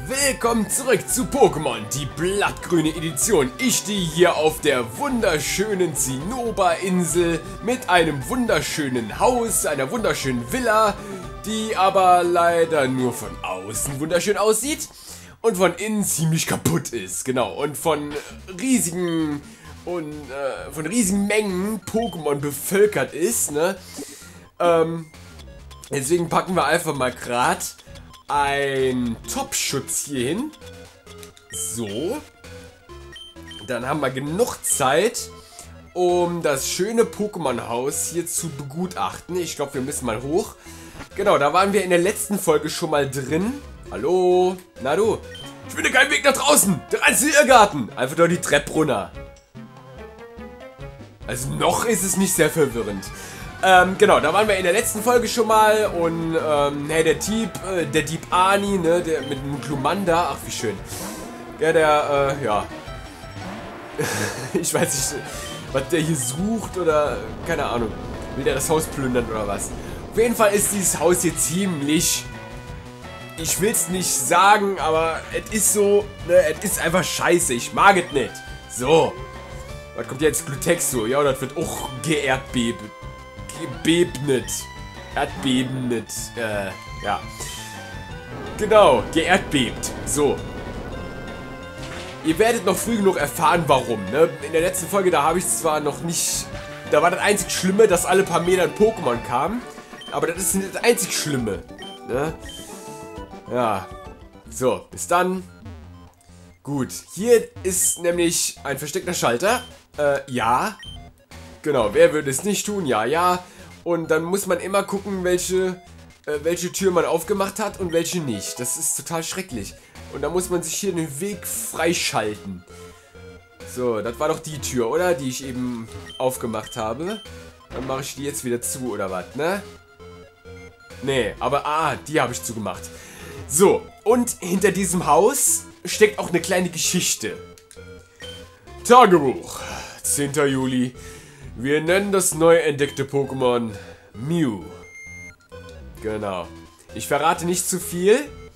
Willkommen zurück zu Pokémon, die blattgrüne Edition. Ich stehe hier auf der wunderschönen Zinnober-Insel mit einem wunderschönen Haus, einer wunderschönen Villa, die aber leider nur von außen wunderschön aussieht und von innen ziemlich kaputt ist. Genau, und von riesigen Mengen Pokémon bevölkert ist, ne? Deswegen packen wir einfach mal gerade ein Top-Schutz hier hin. So. Dann haben wir genug Zeit, um das schöne Pokémon-Haus hier zu begutachten. Ich glaube, wir müssen mal hoch. Genau, da waren wir in der letzten Folge schon mal drin. Hallo? Na du? Ich finde keinen Weg nach draußen. Der einzige Irrgarten. Einfach nur die Treppe runter. Also noch ist es nicht sehr verwirrend. Genau, da waren wir in der letzten Folge schon mal und hey, der Dieb Ani, ne, der mit dem Glumanda, ach wie schön. Ja. Ich weiß nicht, was der hier sucht oder, keine Ahnung, will der das Haus plündern oder was. Auf jeden Fall ist dieses Haus hier ziemlich, ich will es nicht sagen, aber es ist so, ne, es ist einfach scheiße, ich mag es nicht. So, was kommt jetzt Glutexo? Ja, das wird auch geerdbeben. Erdbebendet. Ja. Genau, geerdbebt. So. Ihr werdet noch früh genug erfahren, warum, ne? In der letzten Folge, da habe ich zwar noch nicht... Da war das einzig Schlimme, dass alle paar Meter ein Pokémon kamen. Aber das ist nicht das einzig Schlimme, ne? Ja. So, bis dann. Gut, hier ist nämlich ein versteckter Schalter. Ja. Genau, wer würde es nicht tun? Ja, ja. Und dann muss man immer gucken, welche Tür man aufgemacht hat und welche nicht. Das ist total schrecklich. Und da muss man sich hier den Weg freischalten. So, das war doch die Tür, oder? Die ich eben aufgemacht habe. Dann mache ich die jetzt wieder zu, oder was, ne? Nee, aber die habe ich zugemacht. So, und hinter diesem Haus steckt auch eine kleine Geschichte. Tagebuch, 10. Juli. Wir nennen das neu entdeckte Pokémon Mew. Genau. Ich verrate nicht zu viel.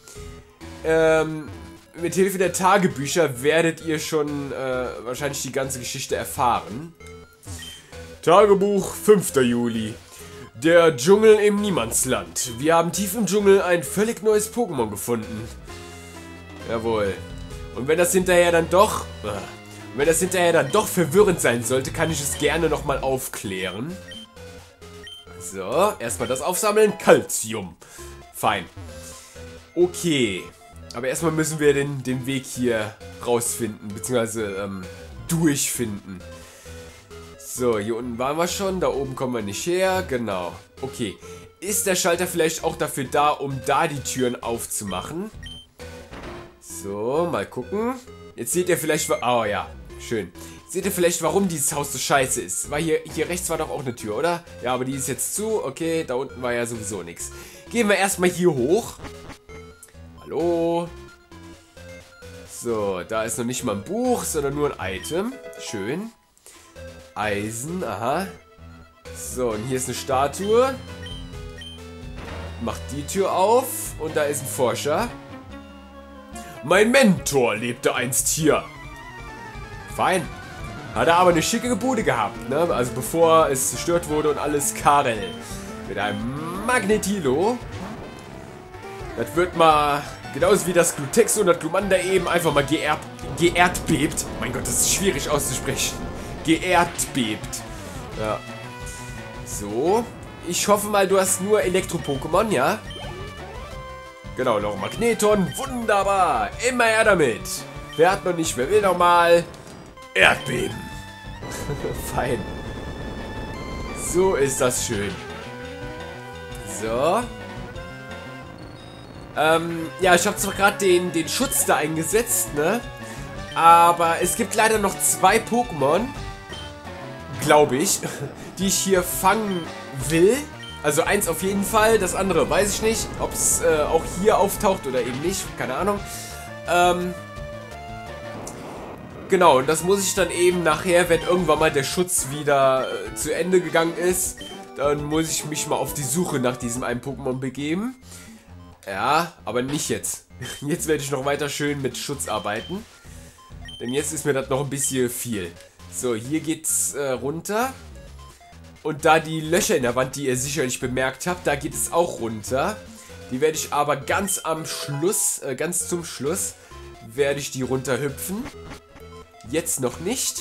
Mit Hilfe der Tagebücher werdet ihr schon wahrscheinlich die ganze Geschichte erfahren. Tagebuch, 5. Juli. Der Dschungel im Niemandsland. Wir haben tief im Dschungel ein völlig neues Pokémon gefunden. Jawohl. Und wenn das hinterher dann doch... Wenn das hinterher dann doch verwirrend sein sollte, kann ich es gerne nochmal aufklären. So, erstmal das aufsammeln. Calcium. Fein. Okay. Aber erstmal müssen wir den Weg hier rausfinden, beziehungsweise durchfinden. So, hier unten waren wir schon. Da oben kommen wir nicht her. Genau. Okay. Ist der Schalter vielleicht auch dafür da, um da die Türen aufzumachen? So, mal gucken. Jetzt seht ihr vielleicht... Oh ja. Schön. Seht ihr vielleicht, warum dieses Haus so scheiße ist? Weil hier rechts war doch auch eine Tür, oder? Ja, aber die ist jetzt zu. Okay, da unten war ja sowieso nichts. Gehen wir erstmal hier hoch. Hallo? So, da ist noch nicht mal ein Buch, sondern nur ein Item. Schön. Eisen, aha. So, und hier ist eine Statue. Macht die Tür auf. Und da ist ein Forscher. Mein Mentor lebte einst hier. Fein. Hat er aber eine schicke Bude gehabt, ne? Also bevor es zerstört wurde und alles. Karel. Mit einem Magnetilo. Das wird mal, genauso wie das Glutexo und das Glumanda eben, einfach mal geerdbebt. Mein Gott, das ist schwierig auszusprechen. Geerdbebt. Ja. So. Ich hoffe mal, du hast nur Elektro-Pokémon, ja? Genau, noch Magneton. Wunderbar. Immer her damit. Wer hat noch nicht, wer will noch mal? Erdbeben. Fein. So ist das schön. So. Ja, ich habe zwar gerade den Schutz da eingesetzt, ne? Aber es gibt leider noch 2 Pokémon, glaube ich, die ich hier fangen will. Also eins auf jeden Fall, das andere weiß ich nicht, ob es auch hier auftaucht oder eben nicht, keine Ahnung. Genau, und das muss ich dann eben nachher, wenn irgendwann mal der Schutz wieder zu Ende gegangen ist, dann muss ich mich mal auf die Suche nach diesem einen Pokémon begeben. Ja, aber nicht jetzt. Jetzt werde ich noch weiter schön mit Schutz arbeiten. Denn jetzt ist mir das noch ein bisschen viel. So, hier geht's runter. Und da die Löcher in der Wand, die ihr sicherlich bemerkt habt, da geht es auch runter. Die werde ich aber ganz am Schluss, ganz zum Schluss, werde ich die runterhüpfen. Jetzt noch nicht.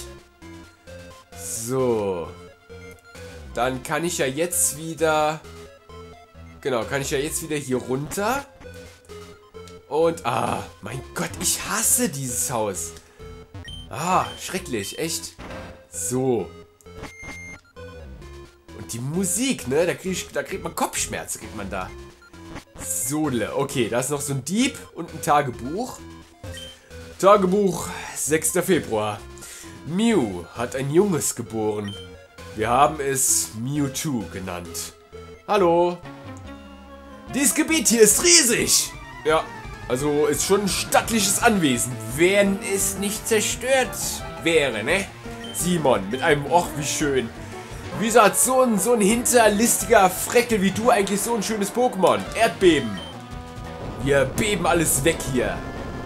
So. Dann kann ich ja jetzt wieder... Genau, kann ich ja jetzt wieder hier runter. Und, mein Gott, ich hasse dieses Haus. Schrecklich, echt. So. Und die Musik, ne? Da kriegt man Kopfschmerzen, kriegt man da. So, okay, da ist noch so ein Dieb und ein Tagebuch. Tagebuch, 6. Februar. Mew hat ein Junges geboren. Wir haben es Mewtwo genannt. Hallo. Dieses Gebiet hier ist riesig. Ja, also ist schon ein stattliches Anwesen, wenn es nicht zerstört wäre, ne? Simon, mit einem Och, wie schön. Wieso hat so ein hinterlistiger Freckel wie du eigentlich so ein schönes Pokémon? Erdbeben. Wir beben alles weg hier.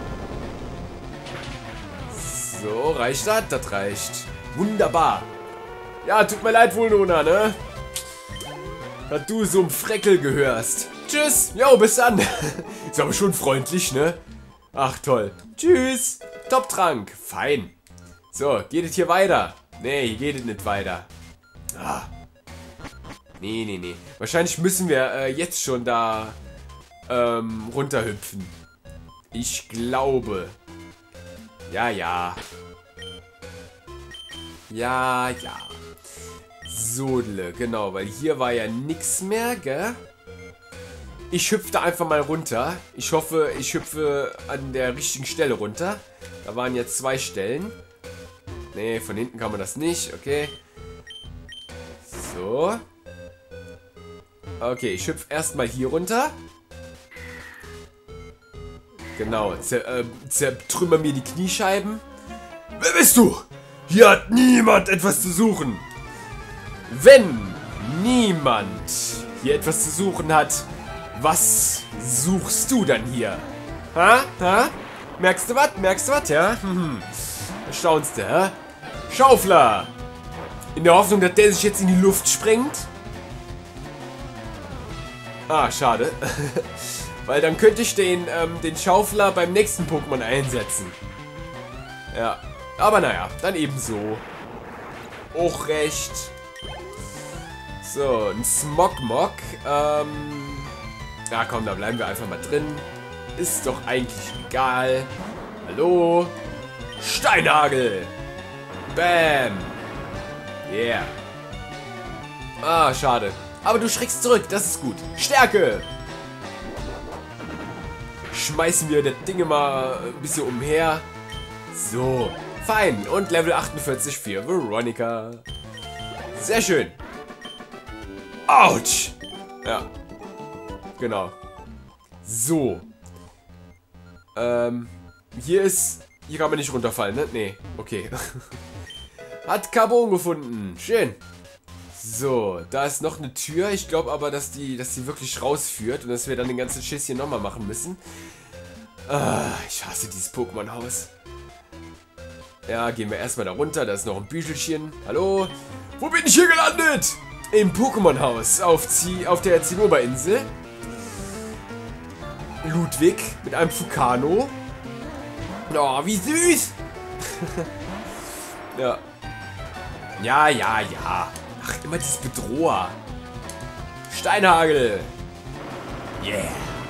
So, reicht das? Das reicht. Wunderbar. Ja, tut mir leid, Wohlnona, ne? Dass du so einem Freckel gehörst. Tschüss. Jo, bis dann. Ist aber schon freundlich, ne? Ach, toll. Tschüss. Top-Trank. Fein. So, geht es hier weiter? Nee, hier geht es nicht weiter. Nee. Wahrscheinlich müssen wir jetzt schon da runterhüpfen. Ich glaube. Ja. So, genau, weil hier war ja nichts mehr, gell? Ich hüpfe da einfach mal runter. Ich hoffe, ich hüpfe an der richtigen Stelle runter. Da waren jetzt 2 Stellen. Nee, von hinten kann man das nicht. Okay. So. Okay, ich hüpfe erstmal hier runter. Genau. Zertrümmer mir die Kniescheiben. Wer bist du? Hier hat niemand etwas zu suchen. Wenn niemand hier etwas zu suchen hat, was suchst du dann hier? Ha? Merkst du was? Ja? Erstaunst du, hä? Schaufler! In der Hoffnung, dass der sich jetzt in die Luft sprengt? Schade. Weil dann könnte ich den Schaufler beim nächsten Pokémon einsetzen. Ja. Aber naja, dann ebenso. Auch recht. So, ein Smogmog. Ja, komm, da bleiben wir einfach mal drin. Ist doch eigentlich egal. Hallo? Steinhagel! Bam! Yeah. Schade. Aber du schreckst zurück, das ist gut. Stärke! Schmeißen wir das Ding mal ein bisschen umher. So, fein. Und Level 48 für Veronica. Sehr schön. Autsch! Ja. Genau. So. Hier kann man nicht runterfallen, ne? Nee, okay. Hat Carbon gefunden. Schön. So, da ist noch eine Tür. Ich glaube aber, dass die wirklich rausführt und dass wir dann den ganzen Schiss hier nochmal machen müssen. Ich hasse dieses Pokémon-Haus. Ja, gehen wir erstmal da runter. Da ist noch ein Büschelchen. Hallo? Wo bin ich hier gelandet? Im Pokémon-Haus auf der Zinnober-Insel. Ludwig mit einem Fukano. Oh, wie süß! Ja. Ja. Ach, immer dieses Bedroher. Steinhagel. Yeah.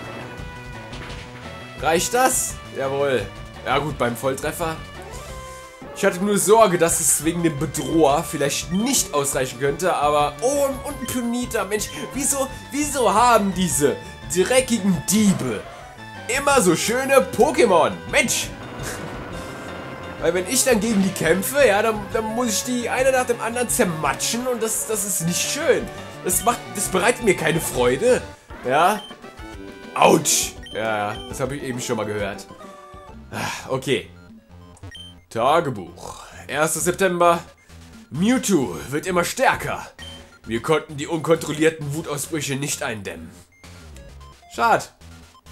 Reicht das? Jawohl. Ja gut, beim Volltreffer. Ich hatte nur Sorge, dass es wegen dem Bedroher vielleicht nicht ausreichen könnte, aber... Oh, und ein Ponyta, Mensch. Wieso haben diese dreckigen Diebe immer so schöne Pokémon? Mensch! Weil wenn ich dann gegen die kämpfe, ja, dann muss ich die eine nach dem anderen zermatschen und das ist nicht schön. Das bereitet mir keine Freude. Ja. Autsch. Ja, das habe ich eben schon mal gehört. Okay. Tagebuch. 1. September. Mewtwo wird immer stärker. Wir konnten die unkontrollierten Wutausbrüche nicht eindämmen. Schade.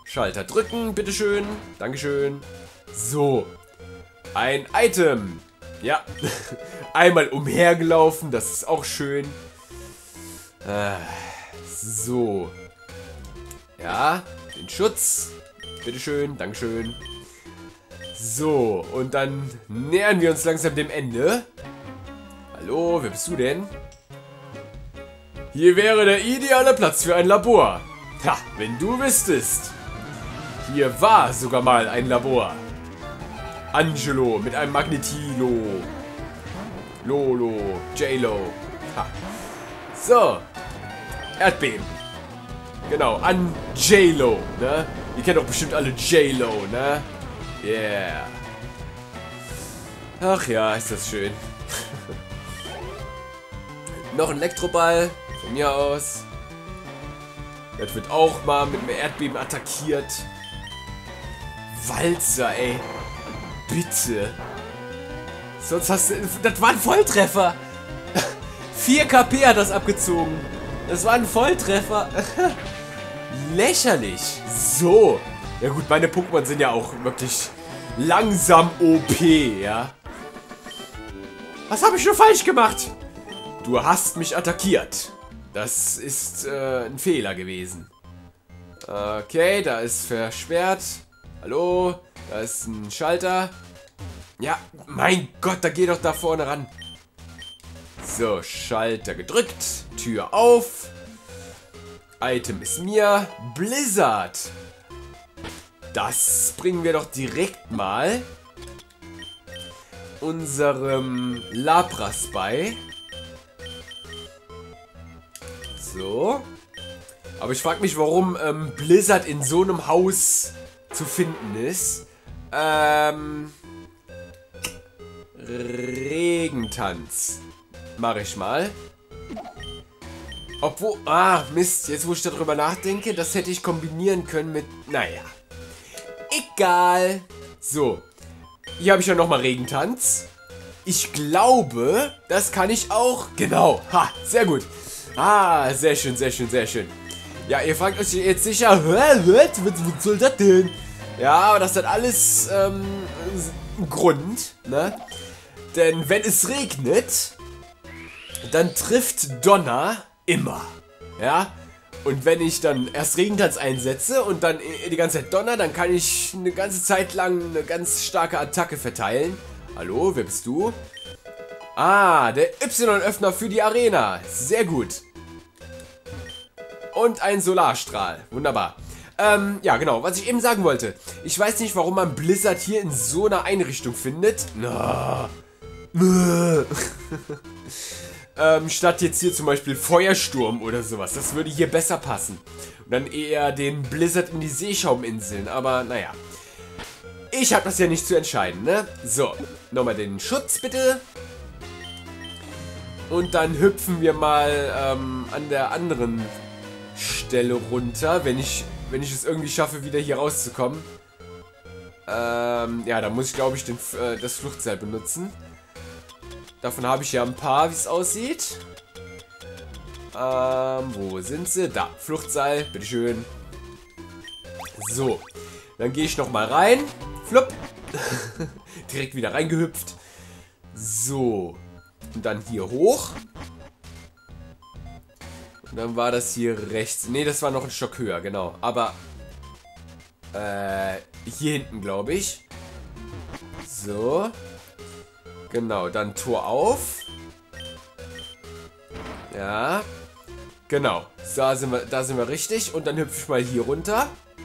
Schalter drücken, bitteschön. Dankeschön. So. Ein Item. Ja. Einmal umhergelaufen, das ist auch schön. So. Ja, den Schutz. Bitteschön, Dankeschön. So, und dann nähern wir uns langsam dem Ende. Hallo, wer bist du denn? Hier wäre der ideale Platz für ein Labor. Ha, wenn du wüsstest. Hier war sogar mal ein Labor. Angelo mit einem Magnetilo. Lolo, J-Lo. Ha. So. Erdbeben. Genau, an J-Lo, ne? Ihr kennt doch bestimmt alle J-Lo, ne? Yeah. Ach ja, ist das schön. Noch ein Elektroball. Von mir aus. Das wird auch mal mit einem Erdbeben attackiert. Walzer, ey. Bitte. Sonst hast du... Das war ein Volltreffer. 4 KP hat das abgezogen. Das war ein Volltreffer. Lächerlich. So. Ja gut, meine Pokémon sind ja auch wirklich langsam OP, ja. Was habe ich nur falsch gemacht? Du hast mich attackiert. Das ist ein Fehler gewesen. Okay, da ist versperrt. Hallo, da ist ein Schalter. Ja, mein Gott, da geh doch da vorne ran. So, Schalter gedrückt. Tür auf. Item ist mir. Blizzard. Das bringen wir doch direkt mal unserem Lapras bei. So. Aber ich frage mich, warum Blizzard in so einem Haus zu finden ist. Regentanz. Mache ich mal. Obwohl... Ah, Mist. Jetzt, wo ich darüber nachdenke, das hätte ich kombinieren können mit... Naja. Egal. So. Hier habe ich ja nochmal Regentanz. Ich glaube, das kann ich auch. Genau. Ha, sehr gut. Ah, sehr schön, sehr schön, sehr schön. Ja, ihr fragt euch jetzt sicher, was soll das denn? Ja, aber das hat alles einen Grund, ne? Denn wenn es regnet, dann trifft Donner immer, ja? Und wenn ich dann erst Regentanz einsetze und dann die ganze Zeit Donner, dann kann ich eine ganze Zeit lang eine ganz starke Attacke verteilen. Hallo, wer bist du? Ah, der Y-Öffner für die Arena. Sehr gut. Und ein Solarstrahl. Wunderbar. Ja, genau, was ich eben sagen wollte. Ich weiß nicht, warum man Blizzard hier in so einer Einrichtung findet. Statt jetzt hier zum Beispiel Feuersturm oder sowas. Das würde hier besser passen. Und dann eher den Blizzard in die Seeschauminseln. Aber naja. Ich habe das ja nicht zu entscheiden, ne? So, nochmal den Schutz bitte. Und dann hüpfen wir mal an der anderen Stelle runter, wenn ich es irgendwie schaffe, wieder hier rauszukommen. Ja, da muss ich, glaube ich, das Fluchtseil benutzen. Davon habe ich ja ein paar, wie es aussieht. Wo sind sie? Da, Fluchtseil, bitteschön. So, dann gehe ich nochmal rein. Flupp. Direkt wieder reingehüpft. So. Und dann hier hoch. Und dann war das hier rechts. Ne, das war noch ein Stock höher, genau. Aber, hier hinten, glaube ich. So. Genau, dann Tor auf. Ja. Genau. Da sind wir richtig. Und dann hüpfe ich mal hier runter.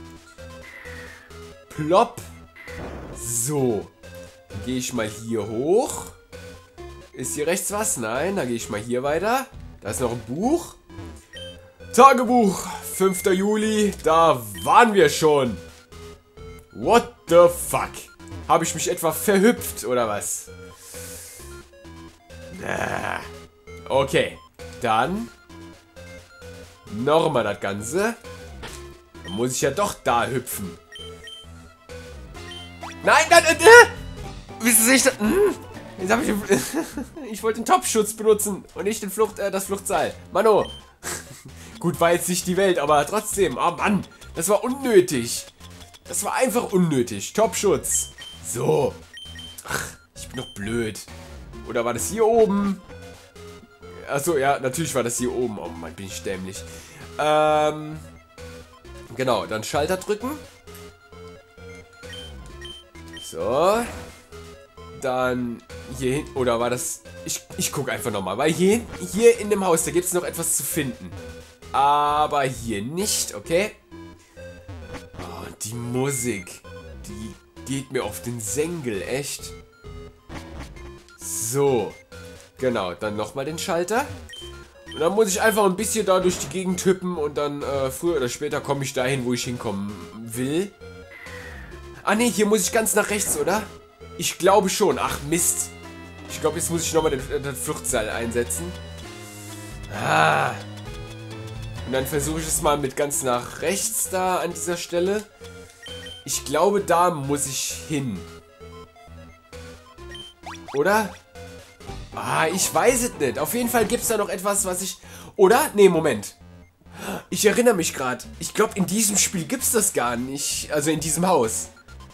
Plopp. So. Dann gehe ich mal hier hoch. Ist hier rechts was? Nein, dann gehe ich mal hier weiter. Da ist noch ein Buch. Tagebuch, 5. Juli. Da waren wir schon. What the fuck? Habe ich mich etwa verhüpft oder was? Okay. Dann nochmal das Ganze. Dann muss ich ja doch da hüpfen. Nein, nein, Wissen Sie, jetzt habe ich wollte den Top-Schutz benutzen und nicht das Fluchtseil. Mano. Gut, war jetzt nicht die Welt, aber trotzdem. Oh Mann, das war unnötig. Das war einfach unnötig. Top-Schutz. So. Ach, ich bin doch blöd. Oder war das hier oben? Achso, ja, natürlich war das hier oben. Oh Mann, bin ich dämlich. Genau, dann Schalter drücken. So. Dann hier hin. Oder war das... Ich gucke einfach nochmal. Weil hier in dem Haus, da gibt es noch etwas zu finden. Aber hier nicht, okay? Oh, die Musik. Die geht mir auf den Senkel, echt. So. Genau, dann nochmal den Schalter. Und dann muss ich einfach ein bisschen da durch die Gegend hüppen. Und dann früher oder später komme ich dahin, wo ich hinkommen will. Ah ne, hier muss ich ganz nach rechts, oder? Ich glaube schon. Ach Mist. Ich glaube, jetzt muss ich nochmal den Fluchtseil einsetzen. Ah. Und dann versuche ich es mal mit ganz nach rechts da an dieser Stelle. Ich glaube, da muss ich hin. Oder? Ah, ich weiß es nicht. Auf jeden Fall gibt es da noch etwas, was ich... Oder? Nee, Moment. Ich erinnere mich gerade. Ich glaube, in diesem Spiel gibt es das gar nicht. Also in diesem Haus.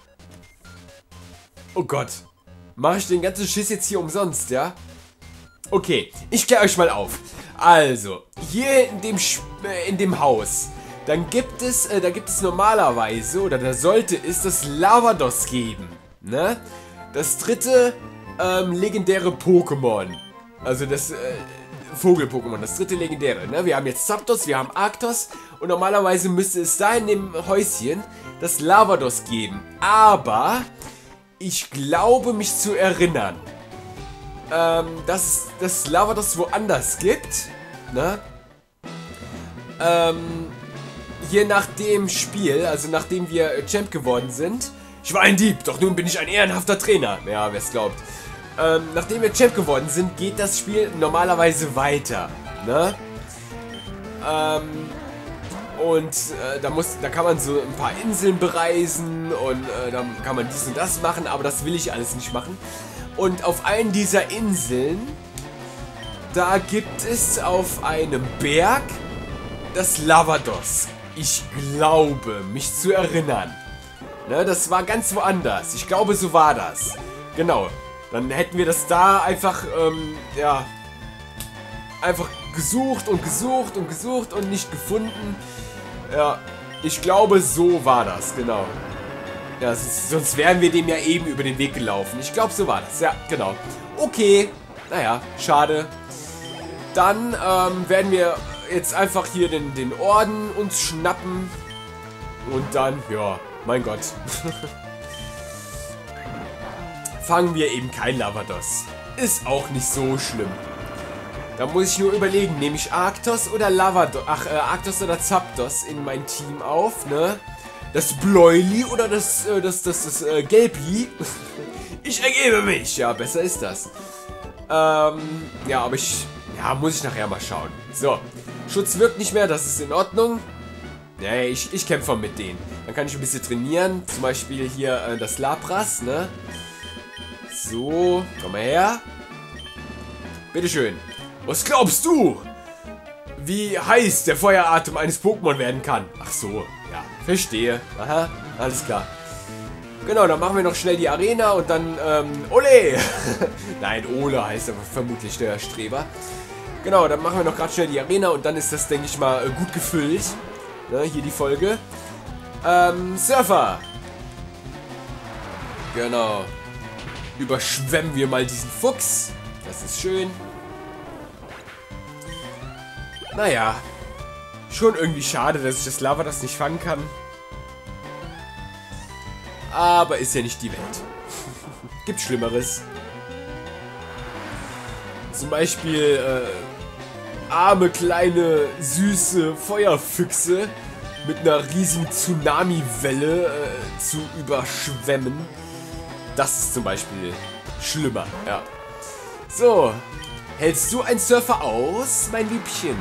Oh Gott. Mache ich den ganzen Schiss jetzt hier umsonst, ja? Okay, ich kläre euch mal auf. Also, hier in dem Haus, dann gibt es, normalerweise, oder da sollte es das Lavados geben, ne? Das dritte, legendäre Pokémon. Also das, Vogel-Pokémon, das dritte legendäre, ne? Wir haben jetzt Zapdos, wir haben Arctos und normalerweise müsste es da in dem Häuschen das Lavados geben. Aber ich glaube, mich zu erinnern, dass es das Lavados woanders gibt, ne? Hier nach dem Spiel, also nachdem wir Champ geworden sind, ich war ein Dieb, doch nun bin ich ein ehrenhafter Trainer, ja, wer es glaubt. Nachdem wir Champ geworden sind, geht das Spiel normalerweise weiter, ne? Da kann man so ein paar Inseln bereisen und da kann man dies und das machen, aber das will ich alles nicht machen. Und auf einen dieser Inseln, da gibt es auf einem Berg das Lavados. Ich glaube, mich zu erinnern. Ne, das war ganz woanders. Ich glaube, so war das. Genau. Dann hätten wir das da einfach, ja, einfach gesucht und gesucht und gesucht und nicht gefunden. Ja, ich glaube, so war das, genau. Ja, sonst wären wir dem ja eben über den Weg gelaufen. Ich glaube, so war das. Ja, genau. Okay. Naja, schade. Dann werden wir jetzt einfach hier den Orden uns schnappen. Und dann, ja, mein Gott. Fangen wir eben kein Lavados. Ist auch nicht so schlimm. Da muss ich nur überlegen, nehme ich Arctos oder Lavados, Arctos oder Zapdos in mein Team auf, ne? Das Bläuli oder das Gelbli? Ich ergebe mich. Ja, besser ist das. Ja, aber muss ich nachher mal schauen. So, Schutz wirkt nicht mehr, das ist in Ordnung. Nee, ich kämpfe mit denen. Dann kann ich ein bisschen trainieren. Zum Beispiel hier das Lapras, ne? So, komm mal her. Bitteschön. Was glaubst du? Wie heiß der Feueratem eines Pokémon werden kann? Ach so, ja, verstehe. Aha, alles klar. Genau, dann machen wir noch schnell die Arena und dann, Ole! Nein, Ole heißt aber vermutlich der Streber. Genau, dann machen wir noch gerade schnell die Arena und dann ist das, denke ich mal, gut gefüllt. Ne, hier die Folge. Surfer! Genau. Überschwemmen wir mal diesen Fuchs. Das ist schön. Naja. Schon irgendwie schade, dass ich das Lavados nicht fangen kann. Aber ist ja nicht die Welt. Gibt Schlimmeres. Zum Beispiel arme, kleine, süße Feuerfüchse mit einer riesigen Tsunami-Welle zu überschwemmen. Das ist zum Beispiel schlimmer, ja. So, hältst du ein Surfer aus, mein Liebchen?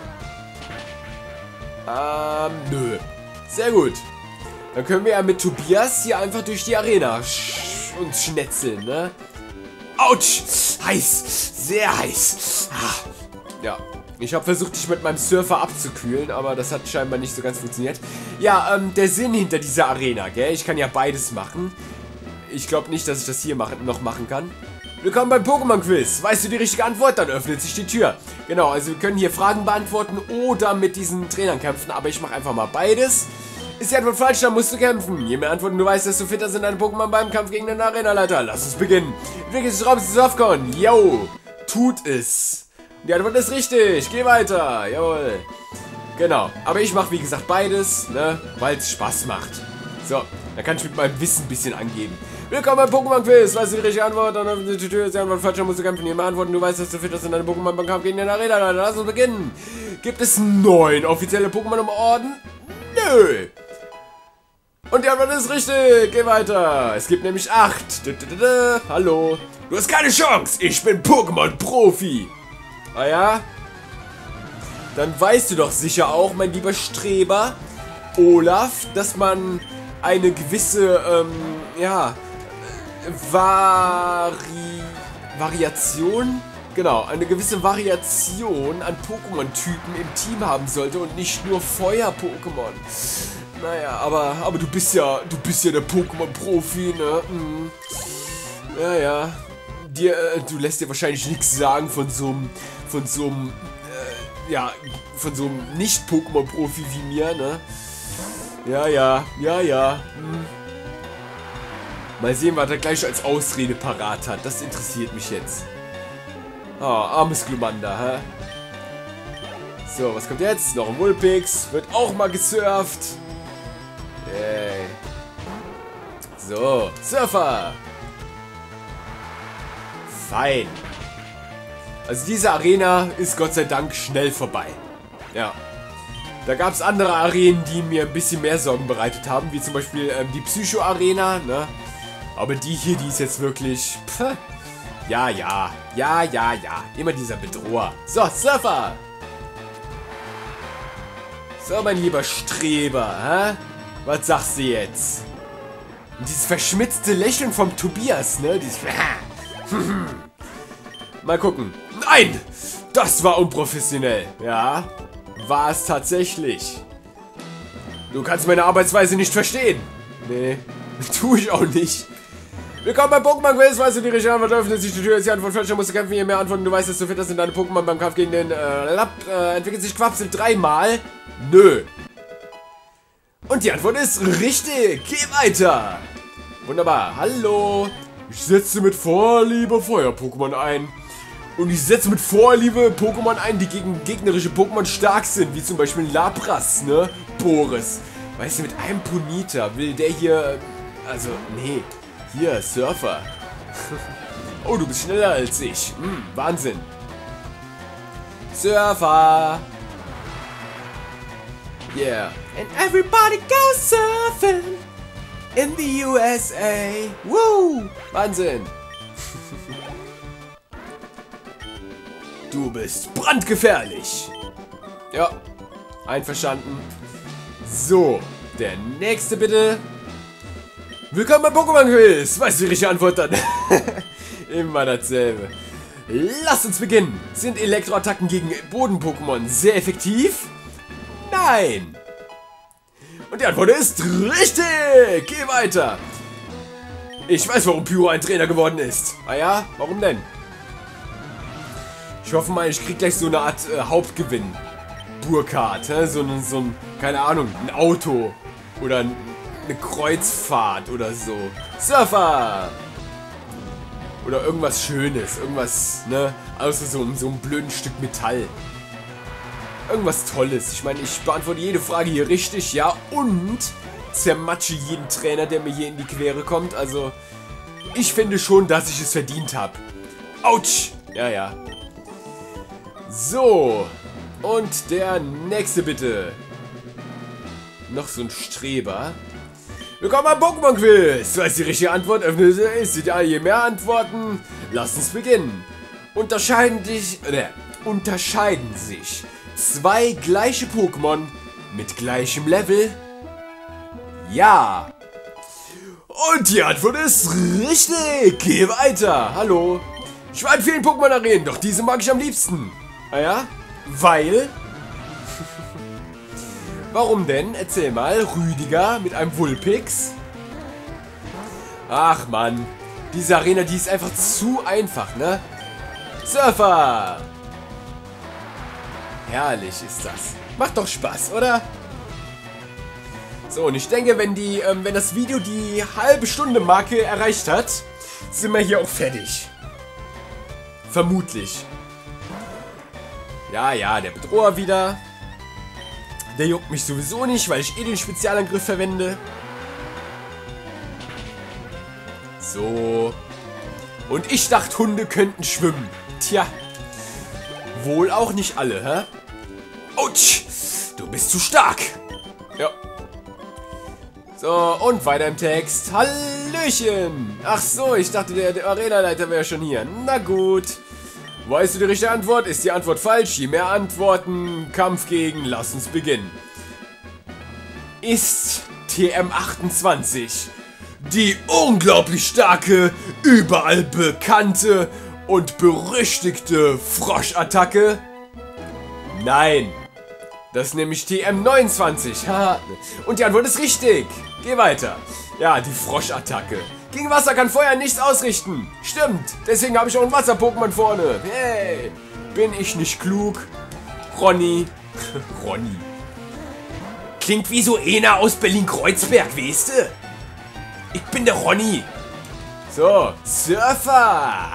Nö. Sehr gut. Dann können wir ja mit Tobias hier einfach durch die Arena uns schnetzeln, ne? Autsch! Heiß! Sehr heiß! Ah. Ja. Ich habe versucht, dich mit meinem Surfer abzukühlen, aber das hat scheinbar nicht so ganz funktioniert. Ja, der Sinn hinter dieser Arena, gell? Ich kann ja beides machen. Ich glaube nicht, dass ich das hier noch machen kann. Willkommen beim Pokémon-Quiz. Weißt du die richtige Antwort, dann öffnet sich die Tür. Genau, also wir können hier Fragen beantworten oder mit diesen Trainern kämpfen, aber ich mache einfach mal beides. Ist die Antwort falsch, dann musst du kämpfen. Je mehr Antworten du weißt, desto fitter sind deine Pokémon beim Kampf gegen den Arenaleiter. Lass uns beginnen. Entwickelt sich Raum zu Surfcon. Yo, tut es. Die Antwort ist richtig. Geh weiter. Jawohl. Genau. Aber ich mache, wie gesagt, beides, ne? Weil es Spaß macht. So, dann kann ich mit meinem Wissen ein bisschen angeben. Willkommen beim Pokémon-Quiz. Weißt du die richtige Antwort? Dann öffnet die Tür. Ist die Antwort falsch, dann musst du kämpfen. Je mehr Antworten du weißt, desto fitter sind deine Pokémon beim Kampf gegen den Arena. Lass uns beginnen. Gibt es 9 offizielle Pokémon im Orden? Nö. Und die Antwort ist richtig. Geh weiter. Es gibt nämlich 8. Hallo. Du hast keine Chance. Ich bin Pokémon-Profi. Ah ja? Dann weißt du doch sicher auch, mein lieber Streber, Olaf, dass man eine gewisse, ja, Variation, genau, eine gewisse Variation an Pokémon-Typen im Team haben sollte und nicht nur Feuer-Pokémon. Naja, aber du bist ja der Pokémon-Profi, ne? Mhm. Ja. Du lässt dir wahrscheinlich nichts sagen von so einem Nicht-Pokémon-Profi wie mir, ne? Ja. Hm. Mal sehen, was er gleich als Ausrede parat hat. Das interessiert mich jetzt. Armes Glumanda, hä? So, was kommt jetzt? Noch ein Vulpix. Wird auch mal gesurft. Yay. So, Surfer. Fein. Also diese Arena ist Gott sei Dank schnell vorbei. Ja. Da gab es andere Arenen, die mir ein bisschen mehr Sorgen bereitet haben, wie zum Beispiel die Psycho-Arena, ne? Aber die hier, die ist jetzt wirklich... Pff. Ja. Immer dieser Bedroher. So, Surfer! So, mein lieber Streber, hä? Was sagst du jetzt? Und dieses verschmitzte Lächeln vom Tobias, ne? Dieses... Mal gucken. Nein! Das war unprofessionell. Ja, war es tatsächlich. Du kannst meine Arbeitsweise nicht verstehen. Nee, tue ich auch nicht. Willkommen beim Pokémon-Quiz. Weißt du die richtige Antwort? Öffnet sich die Tür. Ist die Antwort falsch, dann musst du kämpfen. Je mehr Antworten du weißt, desto fitter sind deine Pokémon beim Kampf gegen den entwickelt sich Quapsel 3-mal. Nö. Und die Antwort ist richtig. Geh weiter. Wunderbar. Hallo. Ich setze mit Vorliebe Feuer-Pokémon ein. Und ich setze mit Vorliebe Pokémon ein, die gegen gegnerische Pokémon stark sind. Wie zum Beispiel Lapras, ne? Boris. Weißt du, mit einem Ponyta will der hier... Also, nee. Hier, Surfer. Oh, du bist schneller als ich. Wahnsinn. Surfer. Yeah. And everybody goes surfing in the USA. Woo! Wahnsinn. Du bist brandgefährlich. Ja, einverstanden. So, der nächste bitte. Willkommen beim Pokémon-Quiz. Weißt du die richtige Antwort dann? Immer dasselbe. Lass uns beginnen. Sind Elektroattacken gegen Boden-Pokémon sehr effektiv? Nein. Und die Antwort ist richtig. Geh weiter. Ich weiß, warum Pyro ein Trainer geworden ist. Ah ja? Warum denn? Ich hoffe mal, ich krieg gleich so eine Art Hauptgewinn. Burkhardt, so ein, keine Ahnung, ein Auto. Oder eine Kreuzfahrt oder so. Surfer! Oder irgendwas Schönes. Irgendwas, ne? Außer so ein blöden Stück Metall. Irgendwas Tolles. Ich meine, ich beantworte jede Frage hier richtig, ja. Und zermatsche jeden Trainer, der mir hier in die Quere kommt. Also, ich finde schon, dass ich es verdient habe. Autsch! Ja. So, und der nächste bitte. Noch so ein Streber. Willkommen beim Pokémon-Quiz. Du weißt die richtige Antwort, öffne sie. Je mehr Antworten. Lass uns beginnen. Unterscheiden sich zwei gleiche Pokémon mit gleichem Level? Ja. Und die Antwort ist richtig. Geh weiter. Hallo. Ich war in vielen Pokémon-Arenen, doch diese mag ich am liebsten. Ah ja? Weil... Warum denn? Erzähl mal. Rüdiger mit einem Vulpix. Ach Mann. Diese Arena, die ist einfach zu einfach, ne? Surfer! Herrlich ist das. Macht doch Spaß, oder? So, und ich denke, wenn das Video die halbe Stunde Marke erreicht hat, sind wir hier auch fertig. Vermutlich. Ja, ja, der Bedroher wieder. Der juckt mich sowieso nicht, weil ich eh den Spezialangriff verwende. So. Und ich dachte, Hunde könnten schwimmen. Tja. Wohl auch nicht alle, hä? Autsch! Du bist zu stark. Ja. So, und weiter im Text. Hallöchen! Ach so, ich dachte, der Arenaleiter wäre schon hier. Na gut. Weißt du die richtige Antwort? Ist die Antwort falsch? Je mehr Antworten, Kampf gegen, lass uns beginnen. Ist TM28 die unglaublich starke, überall bekannte und berüchtigte Froschattacke? Nein. Das ist nämlich TM29. Haha. Und die Antwort ist richtig. Geh weiter. Ja, die Froschattacke. Gegen Wasser kann Feuer nichts ausrichten. Stimmt. Deswegen habe ich auch ein Wasser-Pokémon vorne. Hey. Bin ich nicht klug? Ronny. Ronny. Klingt wie so einer aus Berlin-Kreuzberg, weißt du? Ich bin der Ronny. So, Surfer.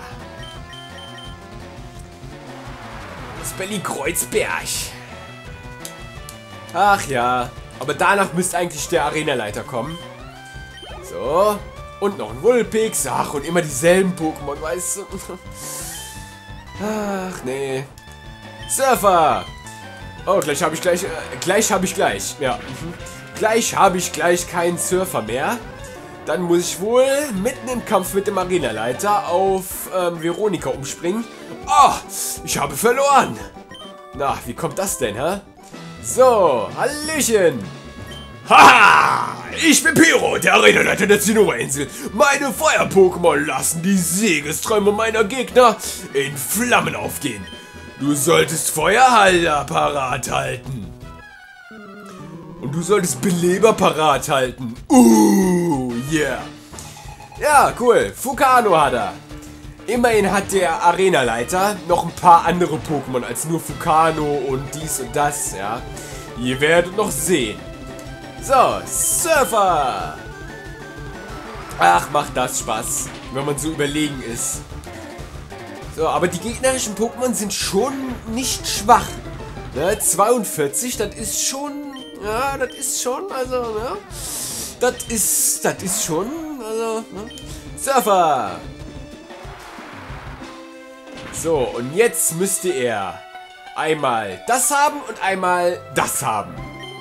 Aus Berlin-Kreuzberg. Ach ja. Aber danach müsste eigentlich der Arenaleiter kommen. So. Und noch ein Vulpix. Ach, und immer dieselben Pokémon, weißt du? Ach, nee. Surfer. Oh, gleich habe ich gleich. Ja. Gleich habe ich gleich keinen Surfer mehr. Dann muss ich wohl mitten im Kampf mit dem Arenaleiter auf Veronika umspringen. Oh, ich habe verloren. Na, wie kommt das denn, hä? So, Hallöchen. Haha, ich bin Pyro, der Arenaleiter der Zinnober-Insel. Meine Feuer-Pokémon lassen die Siegesträume meiner Gegner in Flammen aufgehen. Du solltest Feuerhalter parat halten. Und du solltest Beleber parat halten. Yeah. Ja, cool. Fukano hat er. Immerhin hat der Arenaleiter noch ein paar andere Pokémon als nur Fukano und dies und das, ja. Ihr werdet noch sehen. So, Surfer. Ach, macht das Spaß, wenn man so überlegen ist. So, aber die gegnerischen Pokémon sind schon nicht schwach. Ne, 42, das ist schon... Ja, das ist schon, also, ne? Das ist schon, also, ne? Surfer! So, und jetzt müsste er einmal das haben und einmal das haben.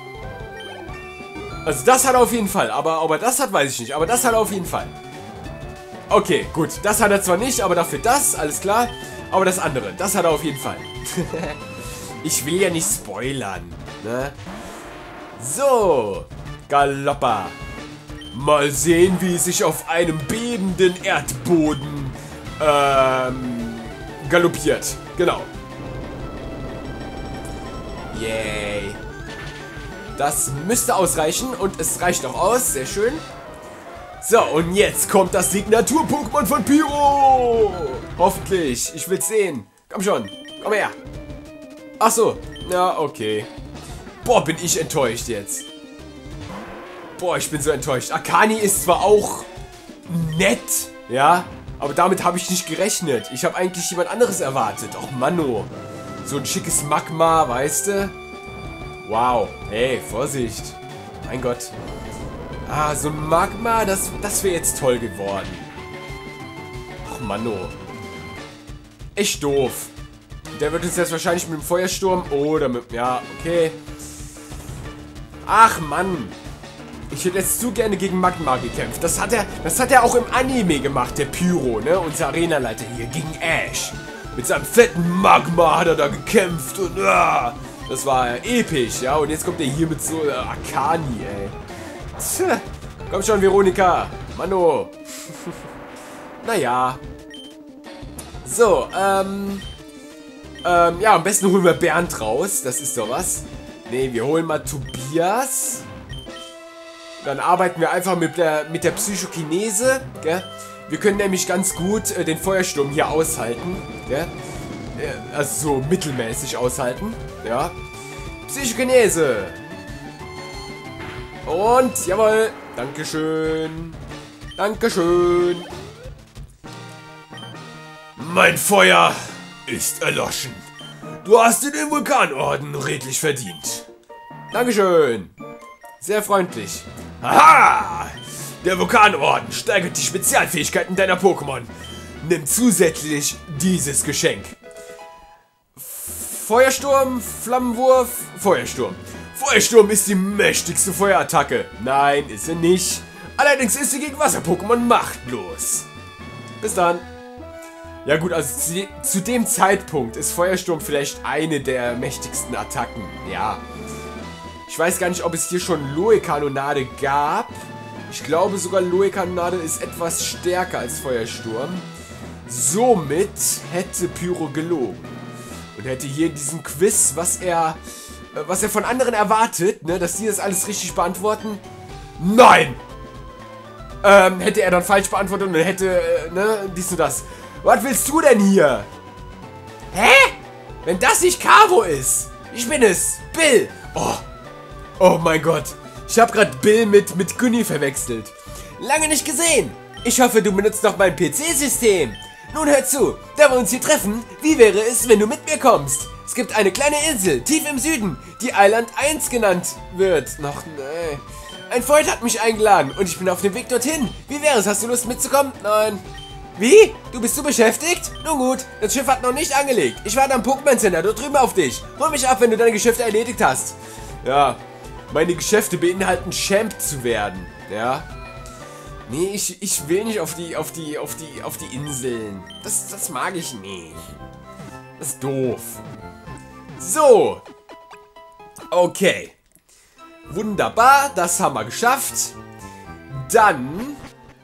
Also das hat er auf jeden Fall, aber ob er das hat, weiß ich nicht. Aber das hat er auf jeden Fall. Okay, gut. Das hat er zwar nicht, aber dafür das, alles klar. Aber das andere, das hat er auf jeden Fall. Ich will ja nicht spoilern, ne? So, Galoppa. Mal sehen, wie es sich auf einem bebenden Erdboden galoppiert. Genau. Yay. Das müsste ausreichen und es reicht auch aus. Sehr schön. So, und jetzt kommt das Signatur-Pokémon von Pyro. Hoffentlich. Ich will's sehen. Komm schon. Komm her. Ach so. Ja, okay. Boah, bin ich enttäuscht jetzt. Boah, ich bin so enttäuscht. Akani ist zwar auch nett, ja, aber damit habe ich nicht gerechnet. Ich habe eigentlich jemand anderes erwartet. Och, Manno. So ein schickes Magma, weißt du? Wow. Hey, Vorsicht. Mein Gott. Ah, so ein Magma, das wäre jetzt toll geworden. Och, Manno. Echt doof. Der wird uns jetzt wahrscheinlich mit dem Feuersturm oder mit... Ja, okay. Ach, Mann. Ich hätte jetzt zu gerne gegen Magma gekämpft. Das hat er auch im Anime gemacht, der Pyro, ne? Unser Arenaleiter hier gegen Ash. Mit seinem fetten Magma hat er da gekämpft und das war episch, ja? Und jetzt kommt er hier mit so Akani, ey. Tja, komm schon, Veronika. Mano. Naja. So, Ja, am besten holen wir Bernd raus. Das ist doch was. Ne, wir holen mal Tobias. Dann arbeiten wir einfach mit der Psychokinese, gell? Wir können nämlich ganz gut den Feuersturm hier aushalten, gell? Also so mittelmäßig aushalten, ja. Psychokinese. Und, jawohl. Dankeschön. Dankeschön. Mein Feuer ist erloschen. Du hast dir den Vulkanorden redlich verdient. Dankeschön. Sehr freundlich. Haha! Der Vulkanorden steigert die Spezialfähigkeiten deiner Pokémon. Nimm zusätzlich dieses Geschenk. Feuersturm, Flammenwurf, Feuersturm. Feuersturm ist die mächtigste Feuerattacke. Nein, ist sie nicht. Allerdings ist sie gegen Wasser-Pokémon machtlos. Bis dann. Ja gut, also zu dem Zeitpunkt ist Feuersturm vielleicht eine der mächtigsten Attacken. Ja. Ich weiß gar nicht, ob es hier schon Loe-Kanonade gab. Ich glaube sogar Loe-Kanonade ist etwas stärker als Feuersturm. Somit hätte Pyro gelogen. Und hätte hier in diesem Quiz, was er von anderen erwartet, ne, dass die das alles richtig beantworten. Nein! Hätte er dann falsch beantwortet und hätte, ne, dies und das. Was willst du denn hier? Hä? Wenn das nicht Caro ist. Ich bin es. Bill. Oh mein Gott. Ich habe gerade Bill mit Günni verwechselt. Lange nicht gesehen. Ich hoffe, du benutzt noch mein PC-System. Nun hör zu. Da wir uns hier treffen, wie wäre es, wenn du mit mir kommst? Es gibt eine kleine Insel, tief im Süden, die Island 1 genannt wird. Ach, nee. Ein Freund hat mich eingeladen und ich bin auf dem Weg dorthin. Wie wäre es? Hast du Lust mitzukommen? Nein. Wie? Du bist so beschäftigt? Nun gut, das Schiff hat noch nicht angelegt. Ich warte am Pokémon Center dort drüben auf dich. Hol mich ab, wenn du deine Geschäfte erledigt hast. Ja, meine Geschäfte beinhalten Champ zu werden. Ja. Nee, ich will nicht auf die Inseln. Das mag ich nicht. Das ist doof. So. Okay. Wunderbar, das haben wir geschafft. Dann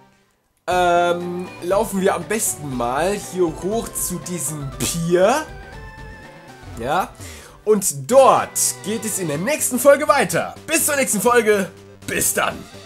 laufen wir am besten mal hier hoch zu diesem Pier. Ja. Und dort geht es in der nächsten Folge weiter. Bis zur nächsten Folge. Bis dann.